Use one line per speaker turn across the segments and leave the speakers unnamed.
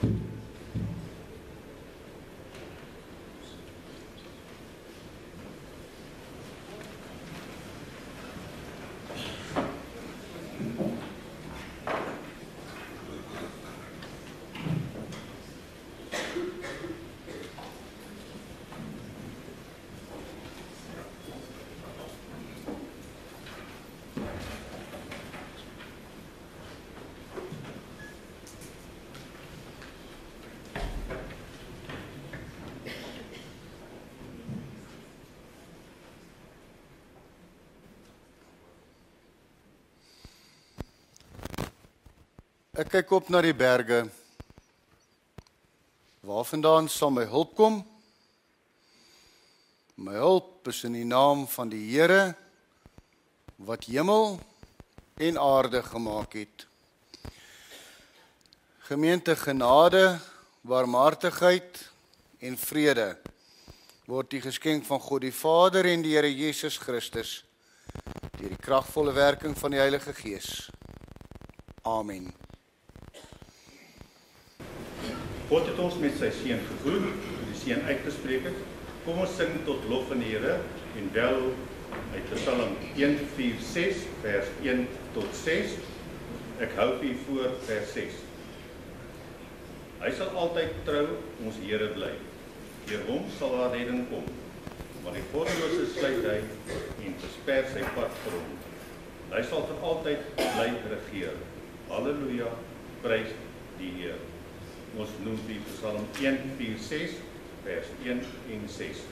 Ek kyk op na die berge. Waarvandaan sal my hulp kom? My hulp is in die naam van die Here, wat hemel en aarde gemaak het. Gemeente, genade, barmhartigheid en vrede word die geskenk van God die Vader en die Here Jesus Christus deur die kragvolle werking van die Heilige Gees. Amen.
God het ons met sy seun gevoed, die seun uitgespreek het. Kom ons sing tot lof van die Here en wel uit Psalm 146 vers 1 tot 6. Ek hou vir voor vers 6. Hy sal altyd trou ons Here bly. Deur hom sal daar redding kom. Want die goddelose sluit hy en versper sy pad vir hom. Hy sal vir altyd bly regeer. Halleluja, prys die Here. Ons noem die Psalm 146 vers 1 en 6.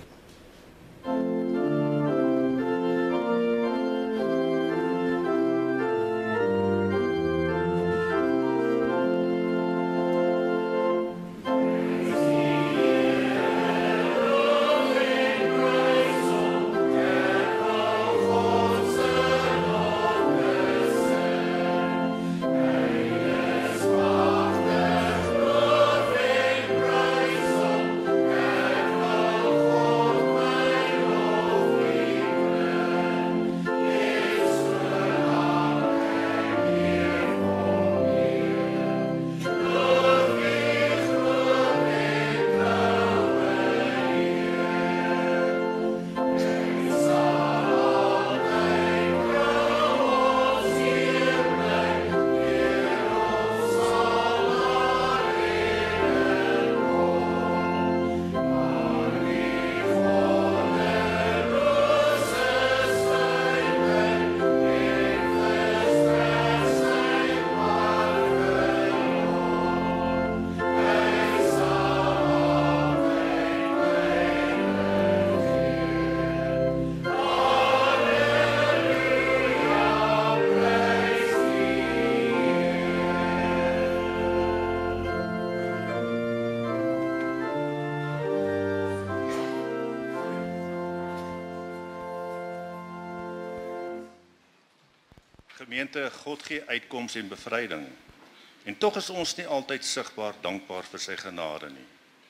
Gemeente, God gee uitkoms en bevryding. En tog is ons nie altyd sigbaar dankbaar vir sy genade nie.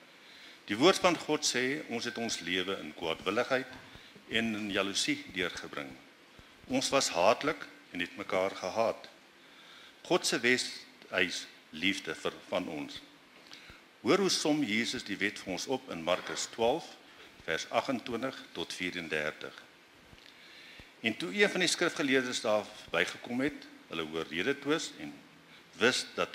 Die woord van God sê, ons het ons lewe in kwaadwilligheid en in jaloesie deurgebring. Ons was haatlik en het mekaar gehaat. God se wes liefde van ons. Hoor hoe som Jesus die wet vir ons op in Markus 12, vers 28 tot 34. En toe een van die skrifgeleerdes daar bygekom het, hulle hoor rede twis en wist dat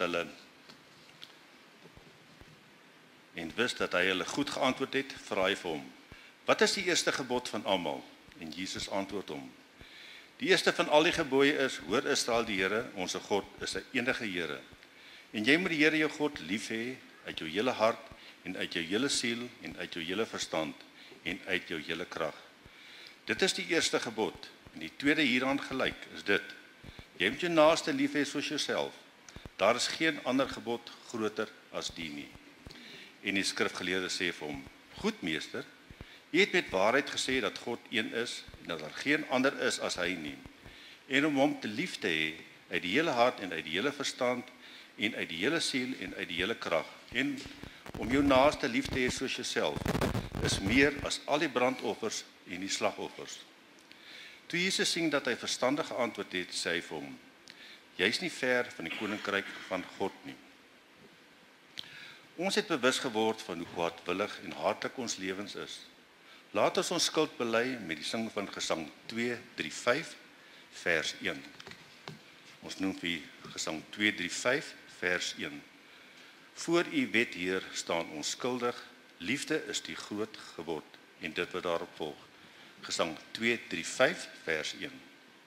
hy hulle goed geantwoord het, vra hy vir hom: "Wat is die eerste gebod van almal?" En Jesus antwoord hom: "Die eerste van al die gebooie is: Hoor Israel, die Here, ons God is 'n enige Here. En jy moet die Here jou God lief hê uit jou hele hart en uit jou hele siel en uit jou hele verstand en uit jou hele krag. Dit is die eerste gebod. En die tweede hieraan gelyk is dit: Jy moet jou naaste lief hê soos jouself. Daar is geen ander gebod groter as die nie." En die skrifgeleerde sê vir hom: "Goed, meester, jy het met waarheid gesê dat God een is en dat daar geen ander is as hy nie. En om hom te lief te hê uit die hele hart en uit die hele verstand en uit die hele siel en uit die hele krag en om jou naaste lief te hê soos jouself is meer as al die brandoffers en die slagoffers." Toe Jesus sien dat hy verstandig geantwoord het, sê hy vir hom: "Jy's nie ver van die koninkryk van God nie." Ons het bewus geword van hoe kwaadwillig en hartlik ons lewens is. Laat ons ons skuld bely met die sing van Gesang 235 vers 1. Ons noem vir Gesang 235 vers 1. Voor u wet, Heer, staan ons skuldig. Liefde is die groot gebod en dit wat daarop volg. Gesang 235 vers 1.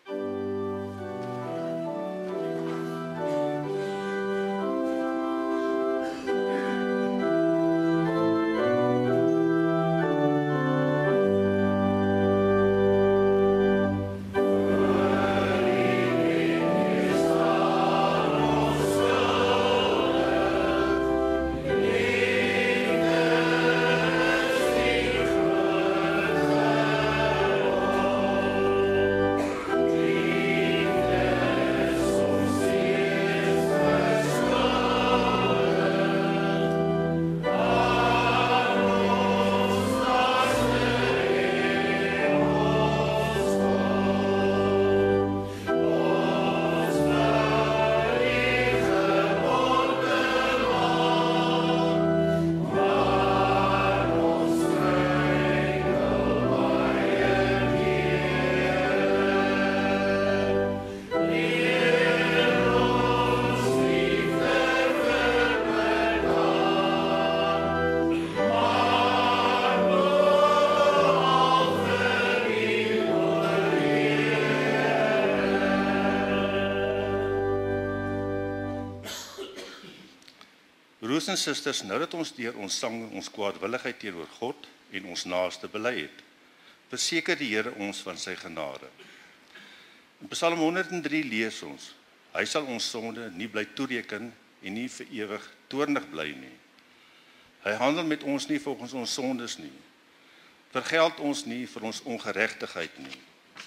Broers en susters, nou dat ons deur ons sang ons kwaadwilligheid teenoor God en ons naaste bely het, verseker die Here ons van sy genade. In Psalm 103 lees ons: Hy sal ons sonde nie bly toereken en nie vir ewig toornig bly nie. Hy handel met ons nie volgens ons sondes nie. Vergeld ons nie vir ons ongeregtigheid nie.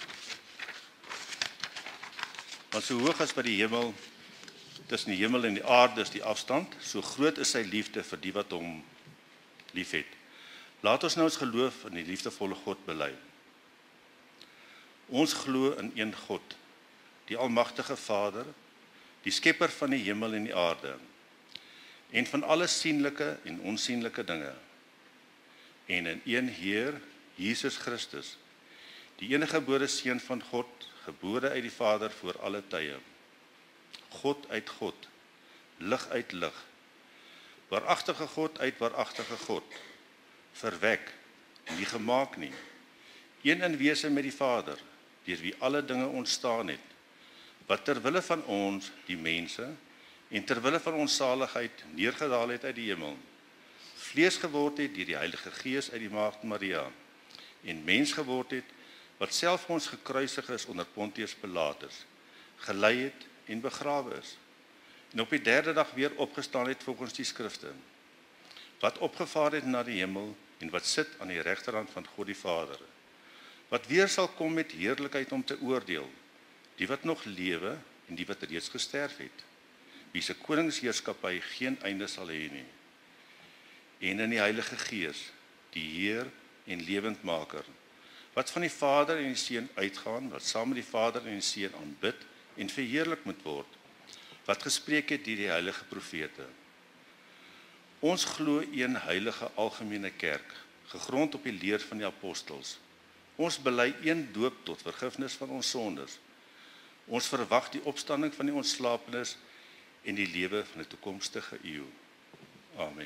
Want so hoog as wat die hemel tussen die hemel en die aarde is die afstand, so groot is sy liefde vir die wat hom liefhet. Laat ons nou ons geloof in die liefdevolle God bely. Ons glo in een God, die almagtige Vader, die skepper van die hemel en die aarde, en van alle sienlike en onsienlike dinge, en in een Heer, Jesus Christus, die enige gebore Seun van God, gebore uit die Vader voor alle tye, God uit God, lig uit lig, waaragtige God uit waaragtige God, verwek, nie gemaak nie, een in wese met die Vader, deur wie alle dinge ontstaan het, wat terwille van ons, die mense, en terwille van ons saligheid neergedaal het uit die hemel, vlees geword het deur die Heilige Gees uit die Maagd Maria, en mens geword het, wat self ons gekruisig is onder Pontius Pilatus, gelei het en begrawe is, en op die derde dag weer opgestaan het volgens die skrifte, wat opgevaar het na die hemel, en wat sit aan die regterhand van God die Vader, wat weer sal kom met heerlikheid om te oordeel, die wat nog lewe, en die wat reeds gesterf het, wie se koningsheerskappy geen einde sal hê nie, en in die Heilige Gees, die Heer en lewendmaker, wat van die Vader en die Seun uitgaan, wat saam met die Vader en die Seun aanbid, en verheerlik moet word, wat gespreek het deur die heilige profete. Ons glo een heilige algemene kerk, gegrond op die leer van die apostels. Ons bely een doop tot vergifnis van ons sondes. Ons verwag die opstanding van die ontslapenes en die lewe van die toekomstige eeu. Amen.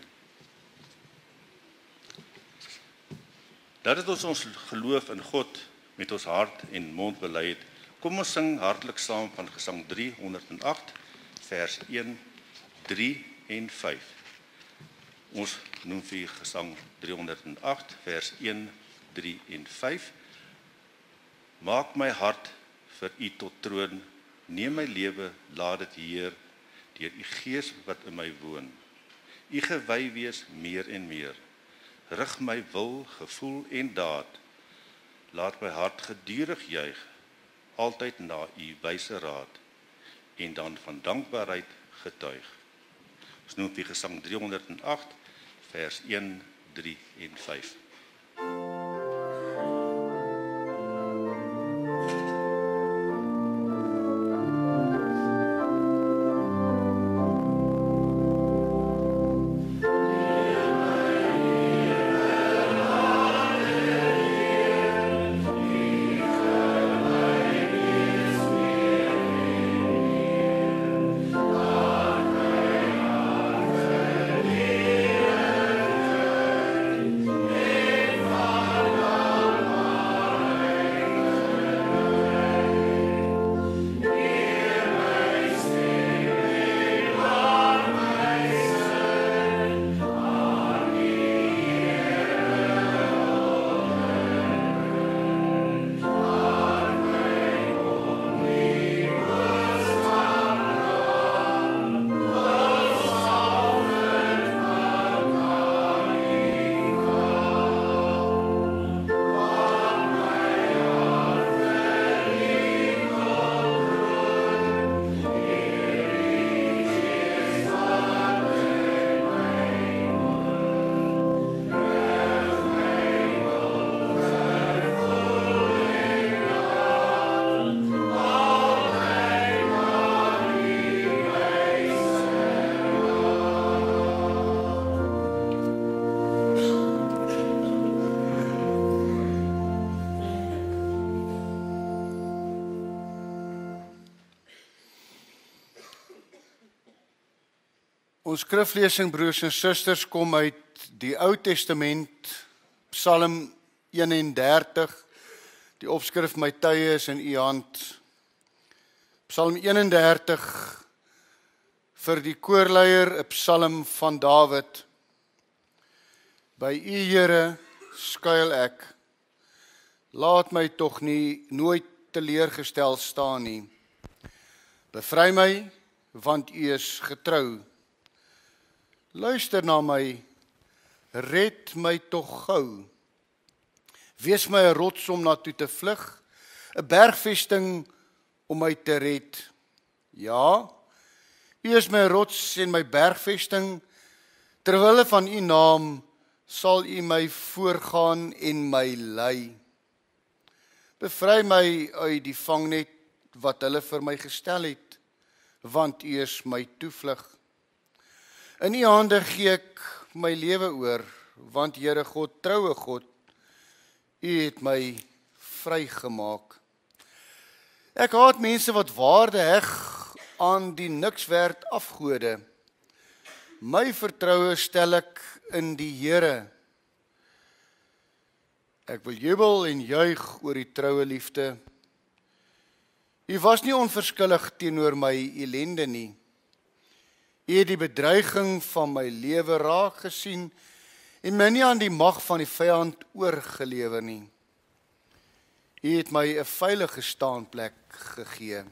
Nadat ons geloof in God met ons hart en mond bely het, kom ons sing hartlik saam van Gesang 308, vers 1, 3 en 5. Ons noem vir Gesang 308, vers 1, 3 en 5. Maak my hart vir u tot troon, neem my lewe, laat dit Heer, deur u Gees wat in my woon. U gewy wees meer en meer, rig my wil, gevoel en daad, laat my hart gedurig juig, altyd na u wyse raad, en dan van dankbaarheid getuig. Ons noem die Gesang 308, vers 1, 3 en 5.
Ons skriflesing, broers en susters, kom uit die Ou Testament, Psalm 31. Die opskrif my tye is in u hand. Psalm 31 vir die koorleier, 'n psalm van Dawid. By u, Here, skuil ek. Laat my tog nooit teleurgestel staan nie. Bevry my, want u is getrou. Luister na my, red my tog gou. Wees my 'n rots om na toe te vlug, 'n bergvesting om my te red. Ja, u is my rots en my bergvesting, ter wille van u naam sal u my voorgaan en my lei. Bevry my uit die vangnet wat hulle vir my gestel het, want u is my toevlug. In u hande gee ek my lewe oor, want Here God, troue God, u het my vrygemaak. Ek haat mense wat waarde heg aan die niks werd afgode. My vertroue stel ek in die Here. Ek wil jubel en juig oor die troue liefde. U was nie onverskillig teenoor my ellende nie. U het die bedreiging van my lewe raak gesien en my nie aan die mag van die vyand oorgelewer nie. U het my 'n veilige staanplek gegee.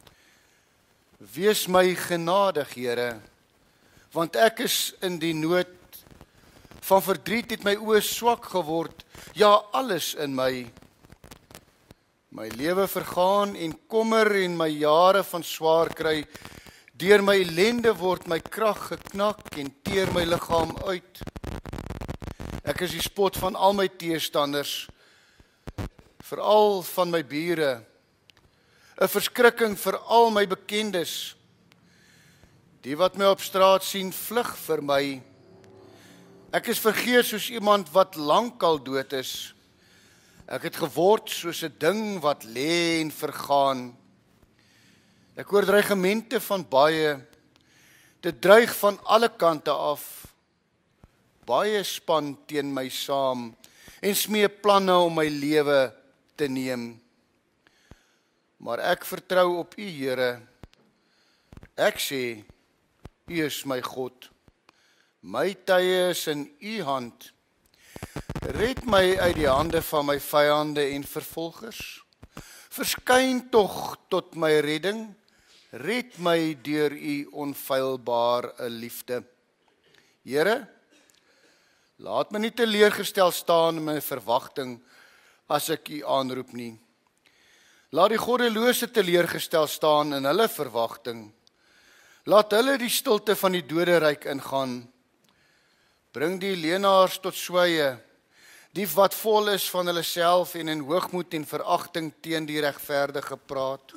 Wees my genadig, Here, want ek is in die nood. Van verdriet het my oë swak geword, ja, alles in my. My lewe vergaan en kommer en my jare van swaar kry. Deur my ellende word my krag geknak en teer my liggaam uit. Ek is die spot van al my teestanders, veral van my bure, 'n verskrikking vir al my bekendes. Die wat my op straat sien, vlug vir my. Ek is vergeet soos iemand wat lankal dood is. Ek het geword soos 'n ding wat lê en vergaan. Ek hoor dreigemente van baie. Dit dreig van alle kante af. Baie span teen my saam en smee planne om my lewe te neem. Maar ek vertrou op u, Here. Ek sê, u is my God. My tye is in u hand. Red my uit die hande van my vyande en vervolgers. Verskyn tog tot my redding. Red my deur u onfeilbare liefde. Here, laat my nie teleurgestel staan in my verwagting as ek u aanroep nie. Laat die goddelose teleurgestel staan in hulle verwagting. Laat hulle die stilte van die doderyk ingaan. Bring die leenaars tot swye, die wat vol is van hulle self en in hoogmoed en veragting teen die regverdige praat.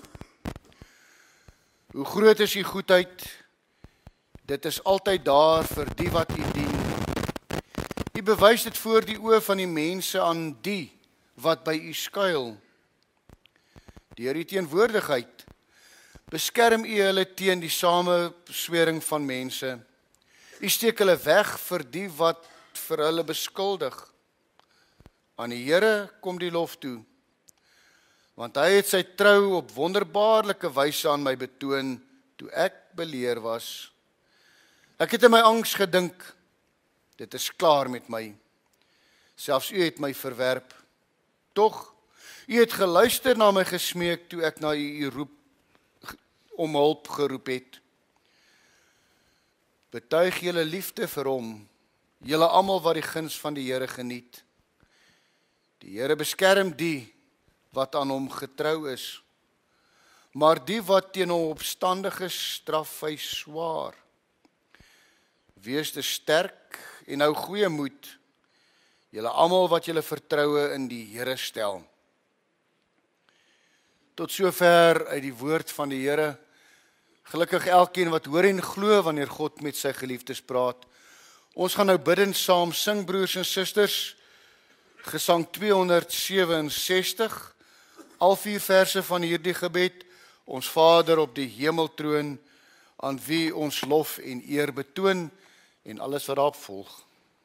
Hoe groot is u goedheid? Dit is altyd daar vir die wat u dien. U bewys dit voor die oë van die mense aan die wat by u skuil. Deur u teenwoordigheid beskerm u hulle teen die sameswering van mense. U steek hulle weg vir die wat vir hulle beskuldig. Aan die Here kom die lof toe, want hy het sy trou op wonderbaarlike wyse aan my betoon toe ek beleer was. Ek het in my angs gedink, dit is klaar met my. Selfs u het my verwerp. Tog, u het geluister na my gesmeek toe ek na u roep om hulp geroep het. Betuig julle liefde vir hom, julle almal wat die guns van die Here geniet. Die Here beskerm die wat aan hom getrou is, maar die wat teen hom opstandig is, straf hy swaar. Wees te sterk en hou goeie moed, julle almal wat julle vertroue in die Here stel. Tot sover uit die woord van die Here. Gelukkig elkeen wat hoor en glo wanneer God met sy geliefdes praat. Ons gaan nou bidden saam sing, broers en susters. Gesang 267, al 4 verse van hierdie gebed. Ons Vader op die hemeltroon, aan wie ons lof en eer betoon en alles wat daarop volg.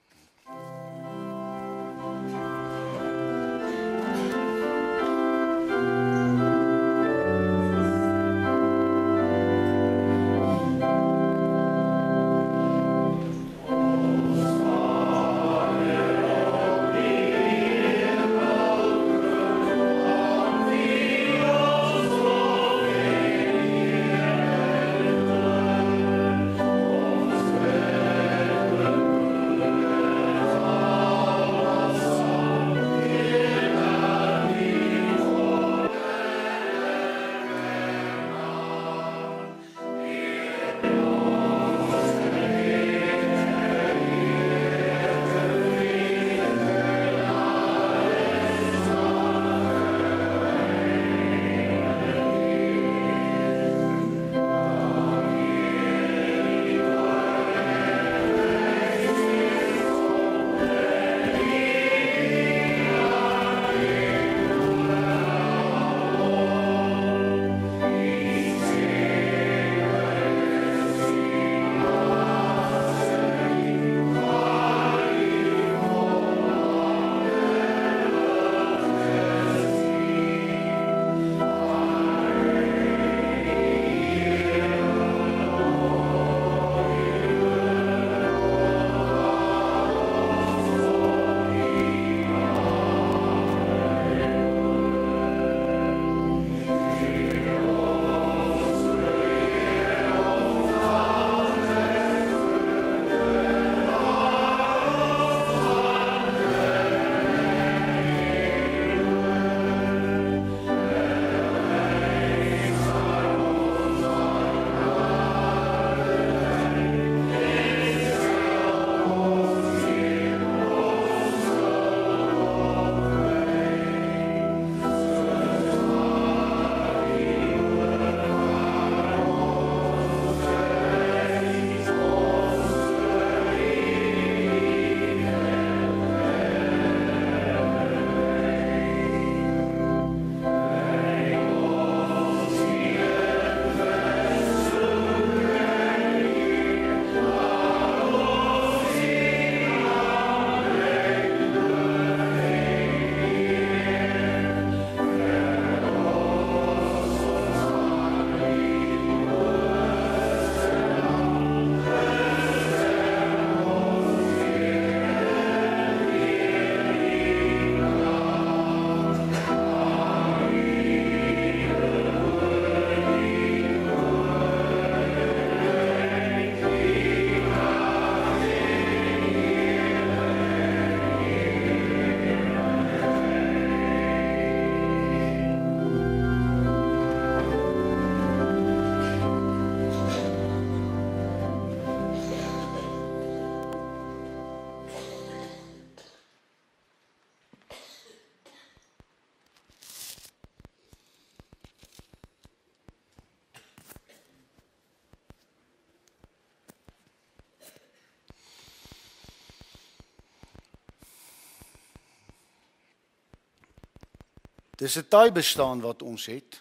Dis 'n taai bestaan wat ons het.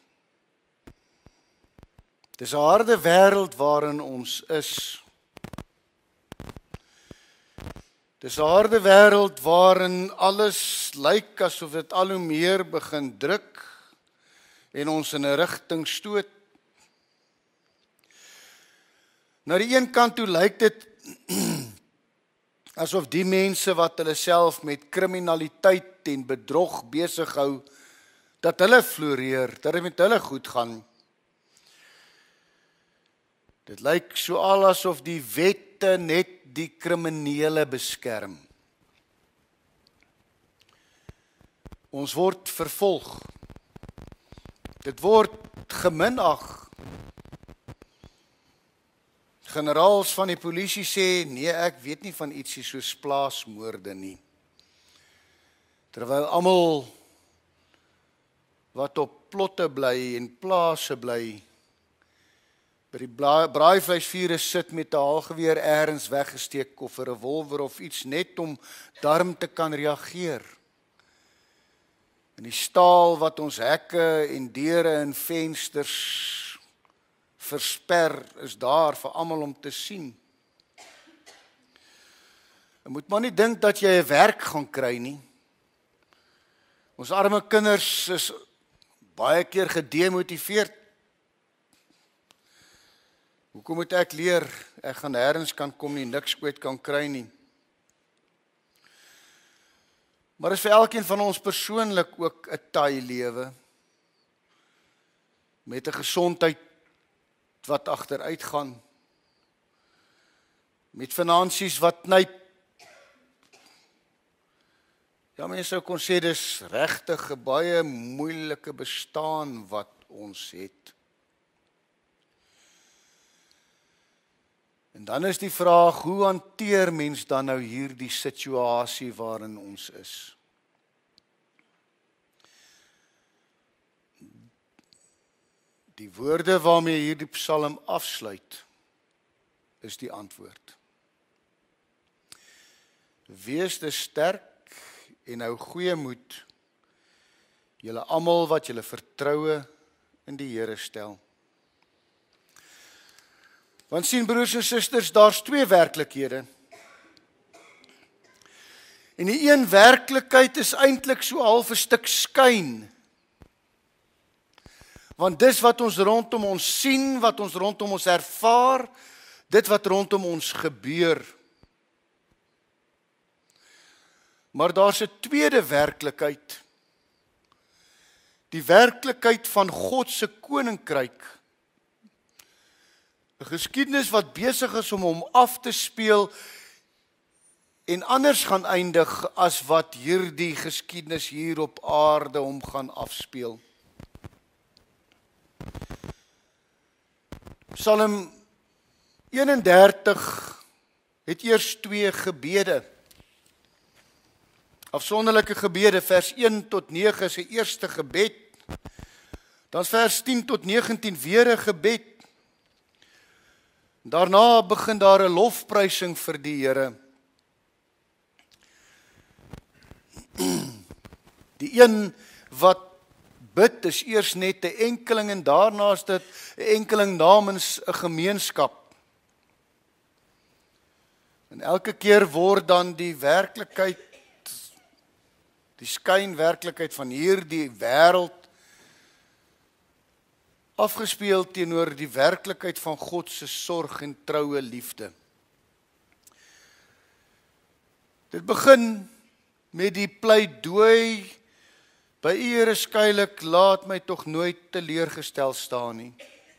Dis 'n harde wêreld waarin ons is. Dis 'n harde wêreld waarin alles lyk asof dit al hoe meer begin druk en ons in 'n rigting stoot. Na die een kant toe lyk dit asof die mense wat hulle self met kriminaliteit en bedrog besig hou, dat hulle floreer, dat dit met hulle goed gaan. Dit lyk so al asof die wette net die kriminele beskerm. Ons word vervolg. Dit word geminag. Generaals van die polisie sê, nee, ek weet nie van ietsie soos plaasmoorde nie. Terwyl almal wat op plotte bly en plase bly, by die braaivleisvure sit met 'n haalgeweer eers weggesteek of 'n revolver of iets net om darm te kan reageer. En die staal wat ons hekke en deure en vensters versper is daar vir almal om te sien. Jy moet maar nie dink dat jy 'n werk gaan kry nie. Ons arme kinders is baie keer gedemotiveerd. Hoekom moet ek leer? Ek gaan nêrens kan kom nie, niks ooit kan kry nie. Maar is vir elkeen van ons persoonlik ook 'n taai lewe met 'n gesondheid wat agteruit gaan, met finansies wat knyp. Ja, mense sou kon sê dis regtig 'n baie moeilike bestaan wat ons het. En dan is die vraag, hoe hanteer mens dan nou hierdie situasie waarin ons is? Die woorde waarmee hierdie psalm afsluit, is die antwoord. Wees dus sterk en hou goeie moed, julle almal wat julle vertroue in die Here stel. Want sien broers en susters, daar's twee werklikhede. En die een werklikheid is eintlik so half 'n stuk skyn. Want dis wat ons rondom ons sien, wat ons rondom ons ervaar, dit wat rondom ons gebeur. Maar daar's 'n tweede werklikheid. Die werklikheid van God se koninkryk. 'n Geskiedenis wat besig is om hom af te speel en anders gaan eindig as wat hierdie geskiedenis hier op aarde hom gaan afspeel. Psalm 31 het eers twee gebede. Afsonderlike gebede, vers 1 tot 9 is 'n eerste gebed. Dan vers 10 tot 19 weer 'n gebed. Daarna begin daar 'n lofprysing vir die Here. Die een wat bid is eers net 'n enkeling en daarna is dit 'n enkeling namens 'n gemeenskap. En elke keer word dan die werklikheid, die skynwerklikheid van hierdie wêreld afgespeel teenoor die werklikheid van God se sorg en troue liefde. Dit begin met die pleidooi, by U Here skielik, laat my tog nooit teleurgestel staan nie.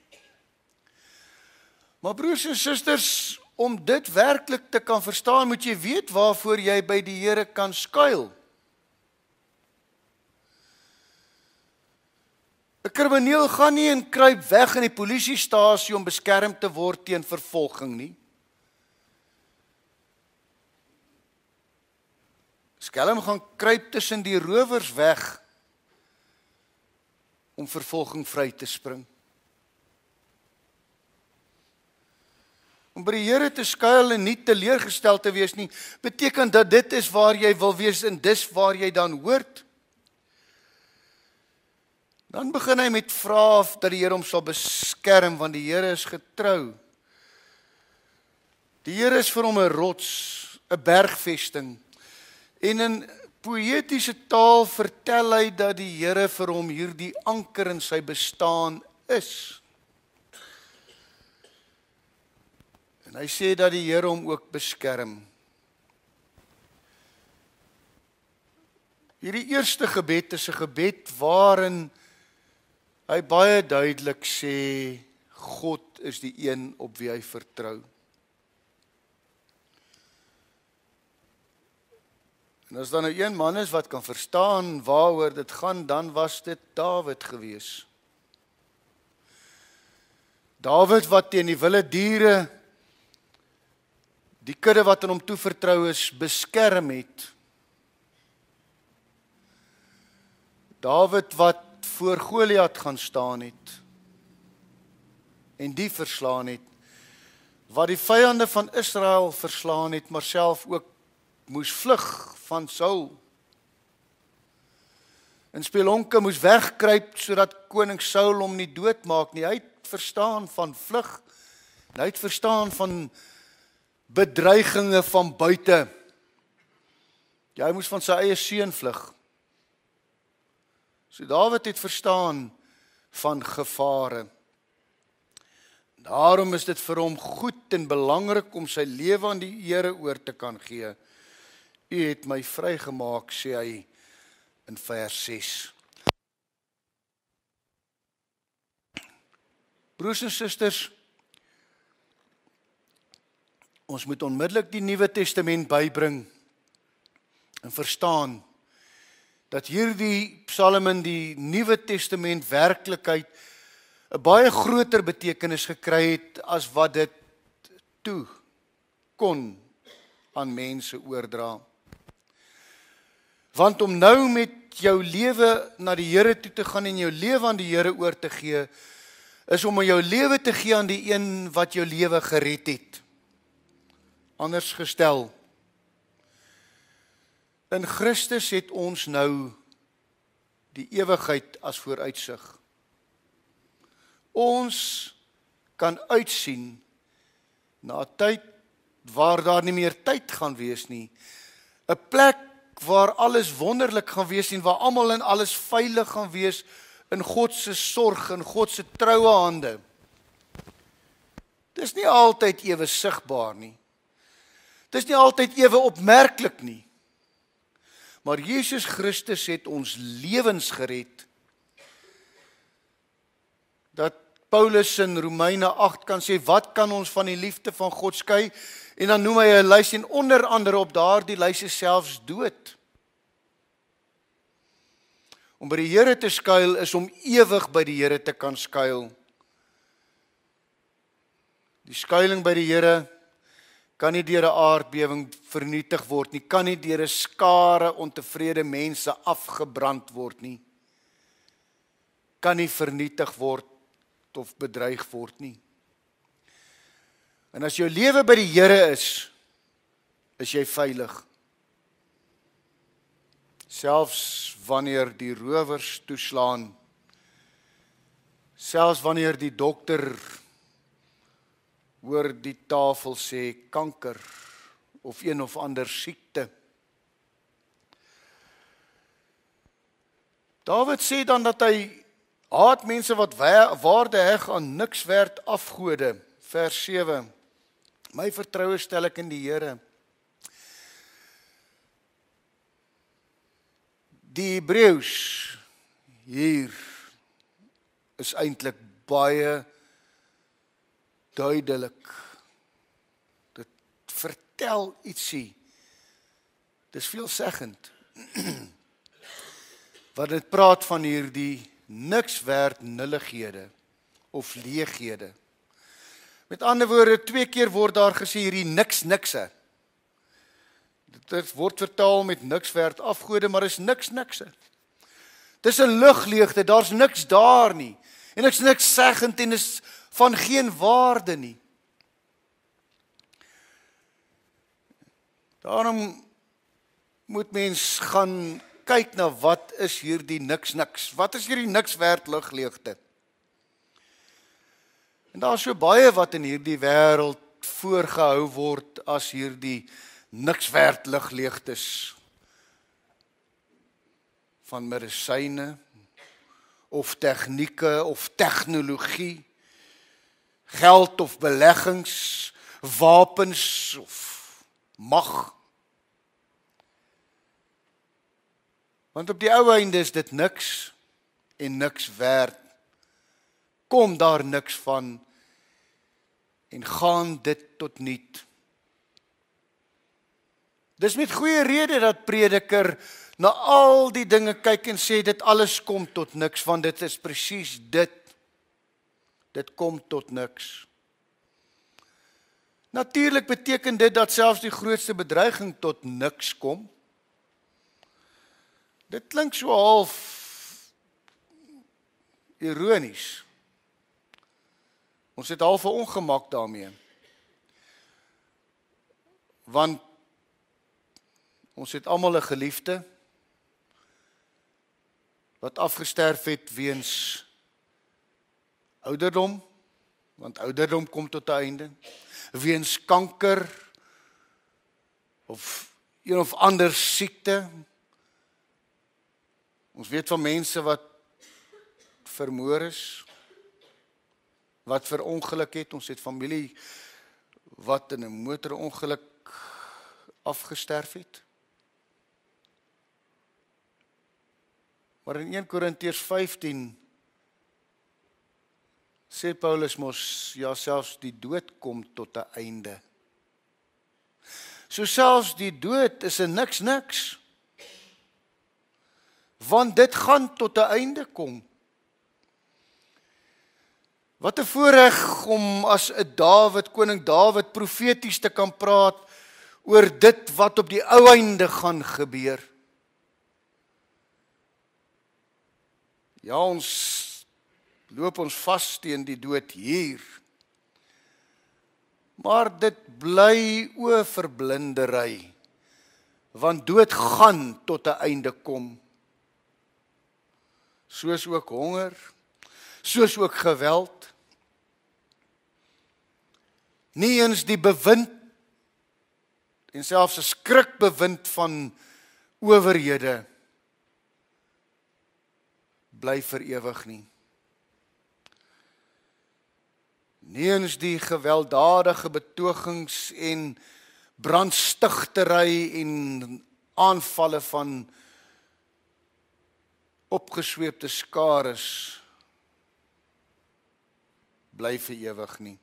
Maar broers en susters, om dit werklik te kan verstaan, moet jy weet waarvoor jy by die Here kan skuil. 'n Krimineel gaan nie en kruip weg in die polisiestasie om beskerm te word teen vervolging nie. Skelm gaan kruip tussen die rowers weg om vervolging vry te spring. Om by die Here te skuil en nie teleurgestel te wees nie, beteken dat dit is waar jy wil wees en dis waar jy dan hoort. Dan begin hy met vra dat die Here hom sal beskerm, want die Here is getrou. Die Here is vir hom 'n rots, 'n bergvesting. En in poëtiese taal vertel hy dat die Here vir hom hierdie anker in sy bestaan is. En hy sê dat die Here hom ook beskerm. Hierdie eerste gebed is 'n gebed waarin hy baie duidelik sê, God is die een op wie hy vertrou. En as dan nou een man is wat kan verstaan waaroor dit gaan, dan was dit Dawid gewees. Dawid wat teen die wilde diere, die kudde wat aan hom toevertrou is, beskerm het. Dawid wat voor Goliat gaan staan het en die verslaan het, wat die vyande van Israel verslaan het, maar self ook moes vlug van Saul. En spelonke moes wegkruip sodat koning Saul hom nie doodmaak nie. Hy het verstaan van vlug. En hy het verstaan van bedreigings van buite. Ja, hy moes van sy eie seun vlug. So Dawid het verstaan van gevare. Daarom is dit vir hom goed en belangrik om sy lewe aan die Here oor te kan gee. U het my vrygemaak, sê hy in vers 6. Broers en susters, ons moet onmiddellik die Nuwe Testament bybring en verstaan dat hierdie psalm in die Nuwe Testament werklikheid 'n baie groter betekenis gekry het as wat dit toe kon aan mense oordra. Want om nou met jou lewe na die Here toe te gaan en jou lewe aan die Here oor te gee, is om jou lewe te gee aan die een wat jou lewe gered het. Anders gestel, in Christus het ons nou die ewigheid as vooruitsig. Ons kan uitsien na 'n tyd waar daar nie meer tyd gaan wees nie. 'n Plek waar alles wonderlik gaan wees en waar almal en alles veilig gaan wees in God se sorg en God se troue hande. Dis nie altyd ewe sigbaar nie. Dis nie altyd ewe opmerklik nie. Maar Jesus Christus het ons lewens gered. Dat Paulus in Romeine 8 kan sê, wat kan ons van die liefde van God skei? En dan noem hy 'n lys en onder andere op daardie lys is selfs dood. Om by die Here te skuil is om ewig by die Here te kan skuil. Die skuiling by die Here kan nie deur 'n aardbewing vernietig word nie, kan nie deur 'n skare ontevrede mense afgebrand word nie, kan nie vernietig word of bedreig word nie. En as jou lewe by die Here is jy veilig. Selfs wanneer die rowers toeslaan, selfs wanneer die dokter oor die tafel sê kanker of een of ander siekte. Dawid sê dan dat hy haat mense wat waarde heg aan niks werd afgode. Vers 7. My vertroue stel ek in die Here. Die Hebreëus hier is eintlik baie duidelik. Dit vertel ietsie. Dis veelzeggend. Wat dit praat van hierdie niks werd nullighede of leeghede. Met ander woorde, 2 keer word daar gesê hierdie nikse. Dit word vertaal met niks werd afgode, maar is nikse. Dis 'n lugleegte, daar's niks daar nie. En ek's niks seggend en is van geen waarde nie. Daarom moet mens gaan kyk na wat is hierdie niks. Wat is hierdie niks werd lugleegte? En daar is so baie wat in hierdie wêreld voorgehou word as hierdie niks werd lugleegtes. Van medisyne of tegnieke of tegnologie, geld of beleggings, wapens of mag. Want op die ou einde is dit niks en niks werd. Kom daar niks van en gaan dit tot niet. Dis met goeie rede dat prediker na al die dinge kyk en sê dit alles kom tot niks, want dit is presies dit. Dit kom tot niks. Natuurlik beteken dit dat selfs die grootste bedreiging tot niks kom. Dit klink so half ironies. Ons het half 'n ongemak daarmee. Want ons het almal 'n geliefde wat afgesterf het weens ouderdom want ouderdom kom tot 'n einde, weens kanker of een of ander siekte. Ons weet van mense wat vermoor is, wat verongeluk het. Ons het familie wat in 'n motorongeluk afgesterf het. Maar in 1 Korintiërs 15 sê Paulus mos, ja, selfs die dood kom tot 'n einde. So selfs die dood is 'n niks, want dit gaan tot 'n einde kom. Wat 'n voorreg om as 'n Dawid, koning Dawid, profeties te kan praat oor dit wat op die ou einde gaan gebeur. Ja, ons loop ons vas teen die dood hier. Maar dit bly verblindery, want dood gaan tot 'n einde kom. Soos ook honger, soos ook geweld. Nie eens die bewind en selfs 'n skrikbewind van owerhede bly vir ewig nie. Nie eens die gewelddadige betogings en brandstigtery en aanvalle van opgesweepte skares bly vir ewig nie.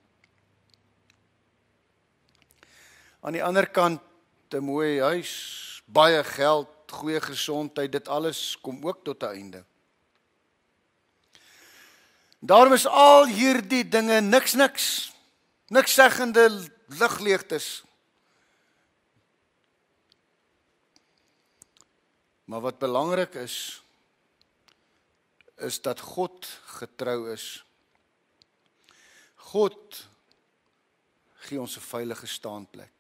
Aan die ander kant 'n mooi huis, baie geld, goeie gesondheid, dit alles kom ook tot 'n einde. Daarom is al hierdie dinge niks seggende ligleegtes. Maar wat belangrik is dat God getrou is. God gee ons 'n veilige staanplek.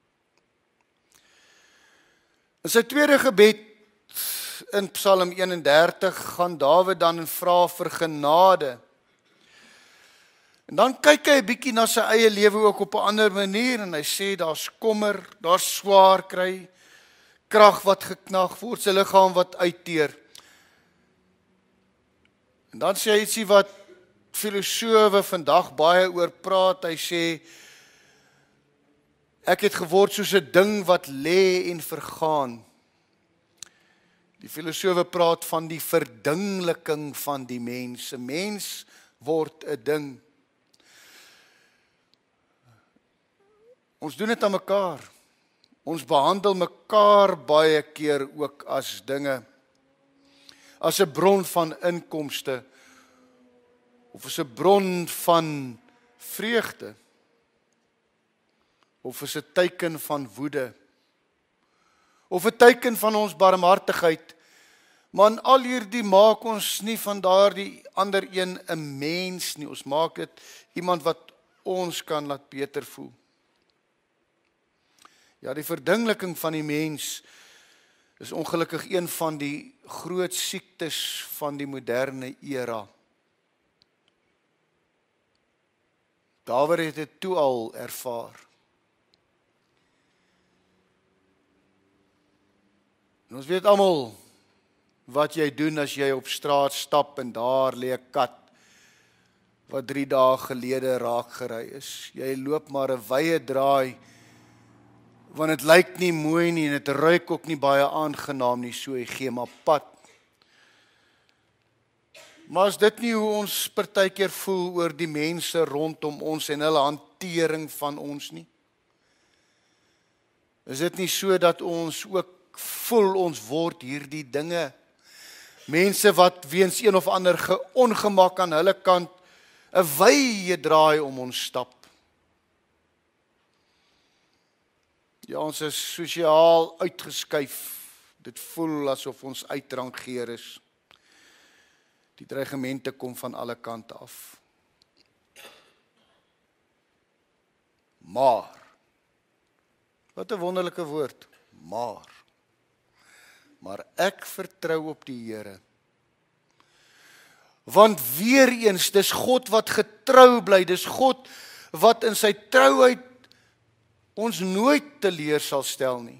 In sy tweede gebed in Psalm 31 gaan Dawid dan en vra vir genade. En dan kyk hy 'n bietjie na sy eie lewe ook op 'n ander manier en hy sê daar's kommer, daar's swaar kry, krag wat geknag word, sy liggaam wat uitteer. En dan sê hy ietsie wat filosowe vandag baie oor praat. Hy sê ek het geword soos 'n ding wat lê en vergaan. Die filosowe praat van die verdingliking van die mens. 'n Mens word 'n ding. Ons doen dit aan mekaar. Ons behandel mekaar baie keer ook as dinge. As 'n bron van inkomste of as 'n bron van vreugde of as 'n teken van woede of 'n teken van ons barmhartigheid. Maar in al hierdie maak ons nie van daardie ander een 'n mens nie. Ons maak dit iemand wat ons kan laat beter voel. Ja, die verdingliking van die mens is ongelukkig een van die groot siektes van die moderne era. Dawid het dit toe al ervaar. En ons weet almal wat jy doen as jy op straat stap en daar lê 'n kat wat 3 dae gelede raak gery is. Jy loop maar 'n wye draai, want dit lyk nie mooi nie en dit ruik ook nie baie aangenaam nie, so jy gee maar pad. Maar is dit nie hoe ons partykeer voel oor die mense rondom ons en hulle hantering van ons nie? Is dit nie so dat ons ook voel ons word hierdie dinge? Mense wat weens een of ander ongemak aan hulle kant 'n wye draai om ons stap. Ja, ons is sosiaal uitgeskuif. Dit voel asof ons uitrangeer is. Die dreigemente kom van alle kante af. Maar, wat 'n wonderlike woord, maar ek vertrou op die Here. Want weer eens, dis God wat getrou bly, dis God wat in sy trouheid ons nooit teleur sal stel nie.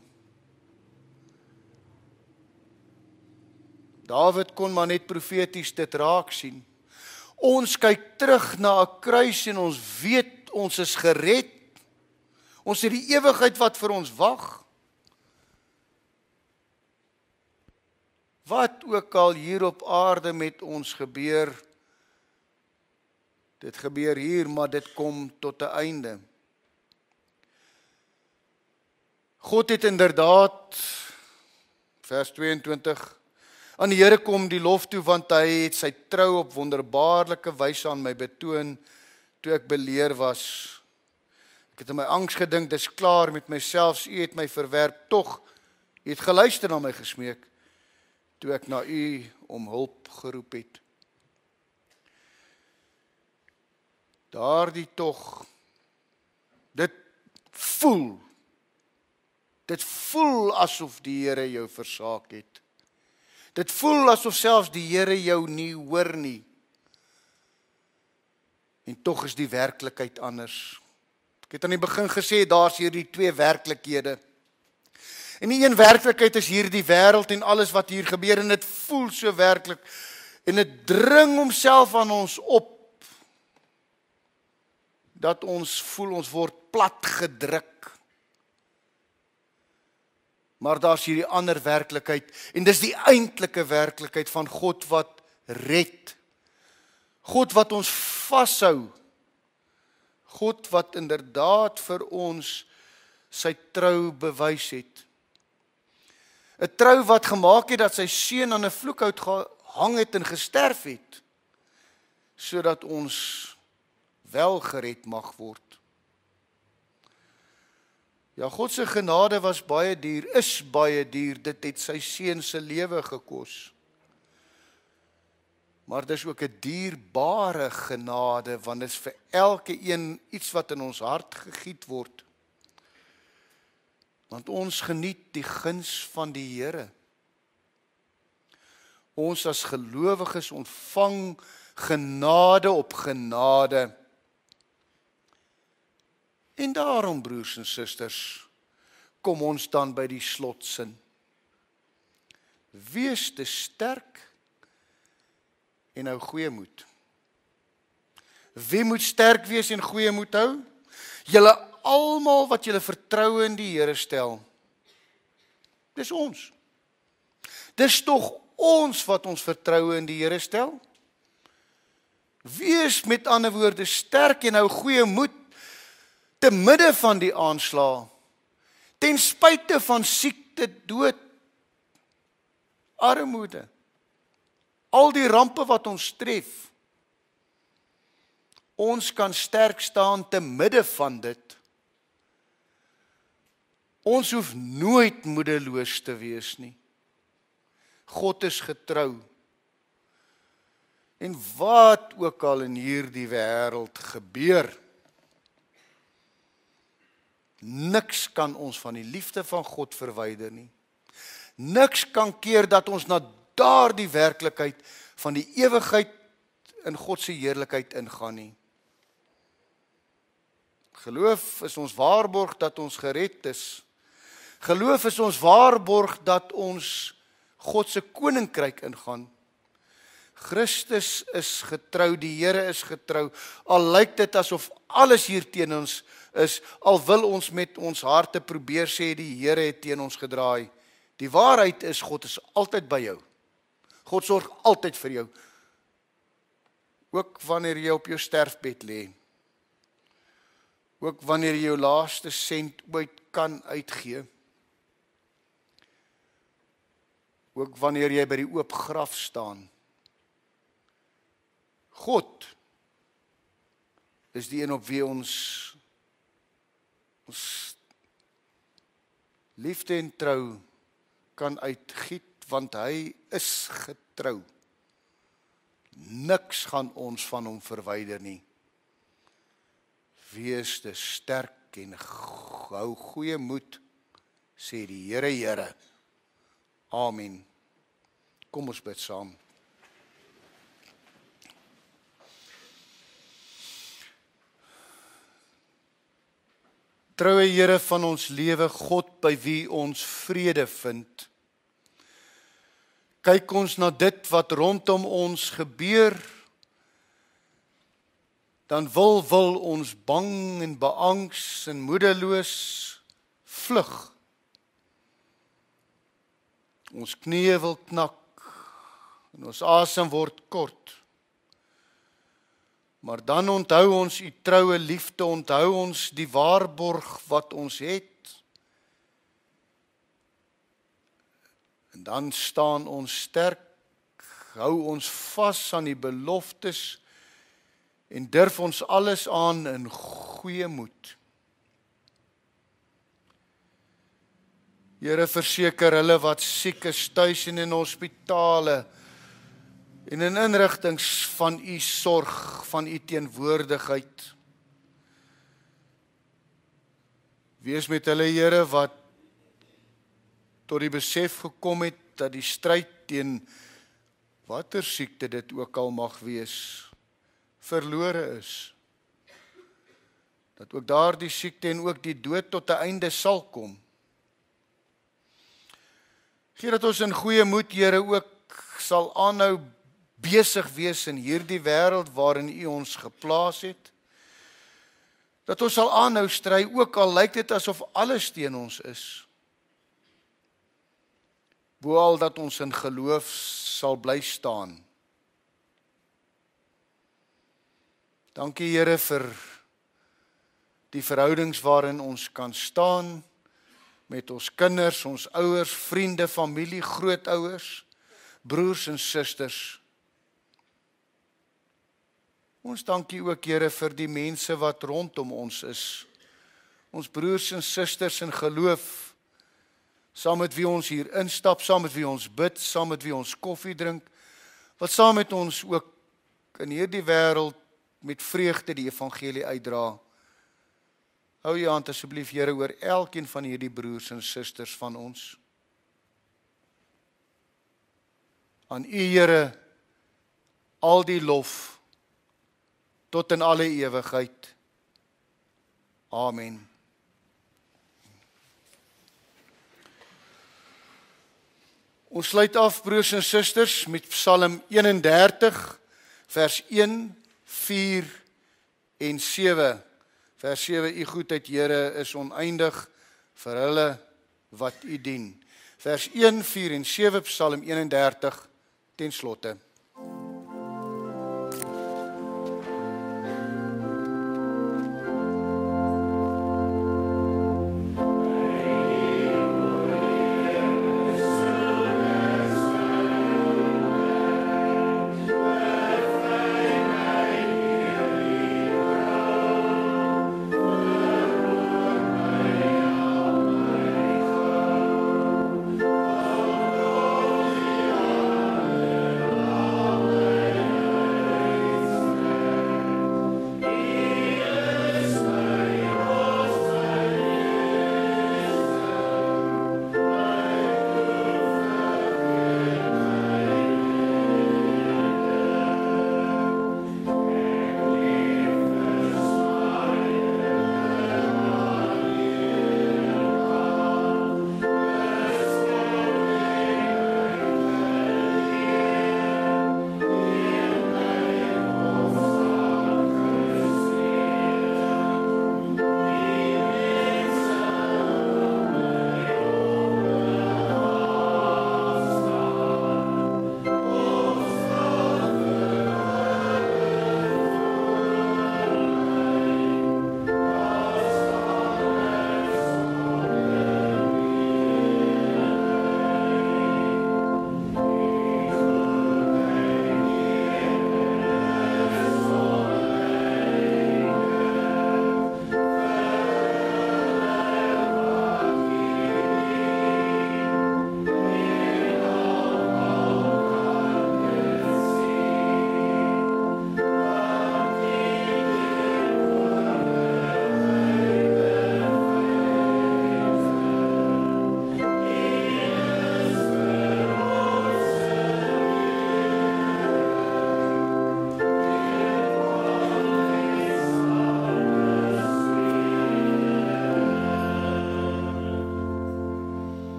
Dawid kon maar net profeties dit raak sien. Ons kyk terug na 'n kruis en ons weet ons is gered. Ons het die ewigheid wat vir ons wag. Wat ook al hier op aarde met ons gebeur, dit gebeur hier, maar dit kom tot 'n einde. God het inderdaad, vers 22, aan die Here kom die lof toe, want hy het sy trou op wonderbaarlike wyse aan my betoon, toe ek beleer was. Ek het in my angs gedink, dis klaar met myself, u het my verwerp, tog, u het geluister na my gesmeek, toe ek na u om hulp geroep het. Daardie tog, dit voel asof die Here jou versaak het. Dit voel asof selfs die Here jou nie hoor nie. En tog is die werklikheid anders. Ek het aan die begin gesê, daar's hierdie twee werklikhede. En die een werklikheid is hierdie wêreld en alles wat hier gebeur, en dit voel so werklik. En dit dring homself aan ons op, dat ons voel ons word plat gedruk. Maar daar's hierdie ander werklikheid, en dis die eintlike werklikheid van God wat red. God wat ons vashou. God wat inderdaad vir ons sy trou bewys het. 'n Trou wat gemaak het dat sy seun aan 'n vloekhout gehang het en gesterf het, sodat ons wel gered mag word. Ja, God se genade was baie duur, is baie duur, dit het sy seun se lewe gekos. Maar dis ook 'n dierbare genade, want dit is vir elke een iets wat in ons hart gegiet word. Want ons geniet die guns van die Here. Ons as gelowiges ontvang genade op genade. En daarom, broers en susters, kom ons dan by die slotsin. Wees te sterk en hou goeie moed. Wie moet sterk wees en goeie moed hou? Julle almal wat julle vertroue in die Here stel. Dis ons. Dis tog ons wat ons vertroue in die Here stel. Wees met ander woorde sterk en hou goeie moed te midde van die aanslae, ten spyte van siekte, dood, armoede, al die rampe wat ons tref. Ons kan sterk staan te midde van dit. Ons hoef nooit moedeloos te wees nie. God is getrou. En wat ook al in hierdie wêreld gebeur, niks kan ons van die liefde van God verwyder nie. Niks kan keer dat ons na daardie werklikheid van die ewigheid in God se heerlikheid ingaan nie. Geloof is ons waarborg dat ons gered is. Geloof is ons waarborg dat ons God se koninkryk ingaan. Christus is getrou, die Here is getrou. Al lyk dit asof alles hier teen ons is, al wil ons met ons harte probeer sê die Here het teen ons gedraai. Die waarheid is, God is altyd by jou. God sorg altyd vir jou. Ook wanneer jy op jou sterfbed lê. Ook wanneer jy jou laaste sent ooit kan uitgee. Ook wanneer jy by die oop graf staan. God is die een op wie ons liefde en trou kan uitgiet, want hy is getrou. Niks gaan ons van hom verwyder nie. Wees te sterk en hou goeie moed, sê die Here. Amen. Kom ons bid saam. Troue Here van ons lewe, God by wie ons vrede vind. Kyk ons na dit wat rondom ons gebeur, dan wil ons bang en beangs en moedeloos vlug. Ons knieë wil knak en ons asem word kort. Maar dan onthou ons u troue liefde, onthou ons die waarborg wat ons het. En dan staan ons sterk, hou ons vas aan die beloftes en durf ons alles aan in goeie moed. Here, verseker hulle wat siek is tuis en in hospitale en in inrigtings van u sorg, van u teenwoordigheid. Wees met hulle, Here, wat tot die besef gekom het dat die stryd teen watter siekte dit ook al mag wees, verlore is. Dat ook daardie siekte en ook die dood tot 'n einde sal kom. Gee dat ons in goeie moed, Here, ook sal aanhou besig wees in hierdie wêreld waarin u ons geplaas het. Dat ons sal aanhou stry, ook al lyk dit asof alles teen ons is. Boal dat ons in geloof sal bly staan. Dankie, Here, vir die verhoudings waarin ons kan staan met ons kinders, ons ouers, vriende, familie, grootouers, broers en susters. Ons dankie ook, Here, vir die mense wat rondom ons is. Ons broers en susters in geloof, saam met wie ons hier instap, saam met wie ons bid, saam met wie ons koffie drink, wat saam met ons ook in hierdie wêreld met vreugde die evangelie uitdra. Hou u hand asseblief, Here, oor elkeen van hierdie broers en susters van ons. Aan u, Here, al die lof tot in alle ewigheid. Amen. Ons sluit af, broers en susters, met Psalm 31, vers 1, 4 en 7. Vers 7, u goedheid, Here, is oneindig vir hulle wat u dien. Vers 1, 4 en 7, Psalm 31, ten slotte.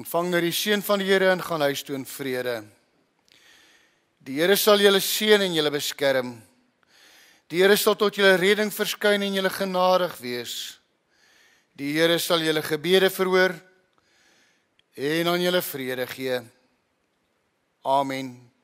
Ontvang nou die seën van die Here en gaan huis toe in vrede. Die Here sal julle seën en julle beskerm. Die Here sal tot julle redding verskyn en julle genadig wees. Die Here sal julle gebede verhoor en aan julle vrede gee. Amen.